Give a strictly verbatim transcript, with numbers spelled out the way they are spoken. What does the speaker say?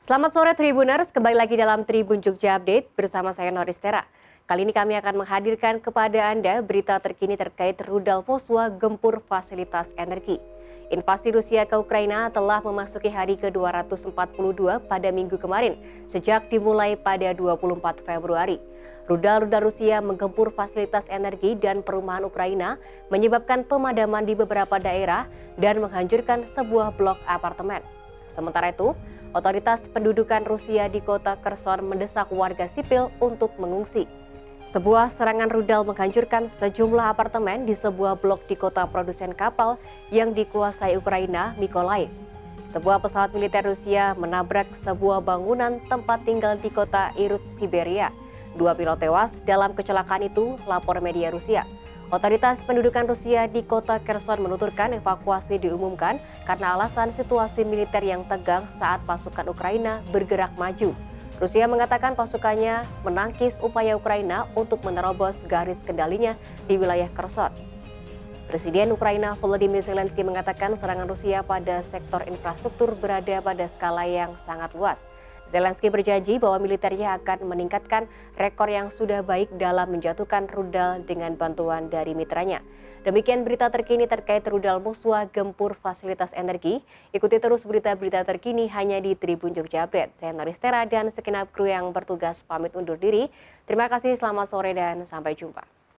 Selamat sore Tribuners, kembali lagi dalam Tribun Jogja Update bersama saya Noristera. Kali ini kami akan menghadirkan kepada Anda berita terkini terkait rudal Moskwa gempur fasilitas energi. Invasi Rusia ke Ukraina telah memasuki hari ke dua ratus empat puluh dua pada minggu kemarin, sejak dimulai pada dua puluh empat Februari. Rudal-rudal Rusia menggempur fasilitas energi dan perumahan Ukraina, menyebabkan pemadaman di beberapa daerah dan menghancurkan sebuah blok apartemen. Sementara itu, otoritas pendudukan Rusia di kota Kherson mendesak warga sipil untuk mengungsi. Sebuah serangan rudal menghancurkan sejumlah apartemen di sebuah blok di kota produsen kapal yang dikuasai Ukraina, Mykolaiv. Sebuah pesawat militer Rusia menabrak sebuah bangunan tempat tinggal di kota Irkutsk, Siberia. Dua pilot tewas dalam kecelakaan itu, lapor media Rusia. Otoritas pendudukan Rusia di kota Kherson menuturkan evakuasi diumumkan karena alasan situasi militer yang tegang saat pasukan Ukraina bergerak maju. Rusia mengatakan pasukannya menangkis upaya Ukraina untuk menerobos garis kendalinya di wilayah Kherson. Presiden Ukraina Volodymyr Zelensky mengatakan serangan Rusia pada sektor infrastruktur berada pada skala yang sangat luas. Zelensky berjanji bahwa militernya akan meningkatkan rekor yang sudah baik dalam menjatuhkan rudal dengan bantuan dari mitranya. Demikian berita terkini terkait rudal Moskwa gempur fasilitas energi. Ikuti terus berita-berita terkini hanya di Tribun Jogja Update. Saya Noristera dan segenap kru yang bertugas pamit undur diri. Terima kasih, selamat sore dan sampai jumpa.